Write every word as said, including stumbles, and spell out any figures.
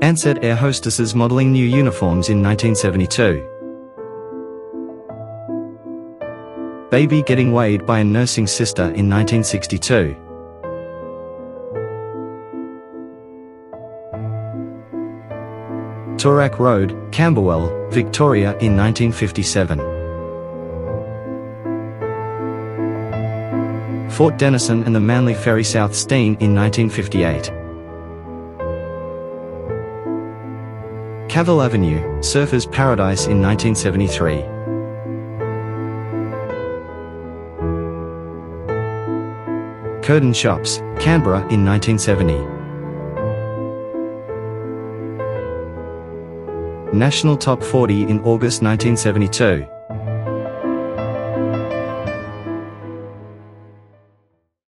Ansett air hostesses modeling new uniforms in nineteen seventy-two. Baby getting weighed by a nursing sister in nineteen sixty-two. Toorak Road, Camberwell, Victoria in nineteen fifty-seven. Fort Denison and the Manly Ferry South Steine in nineteen fifty-eight. Cavill Avenue, Surfers Paradise in nineteen seventy-three. Curtain Shops, Canberra in nineteen seventy. National Top forty in August nineteen seventy-two.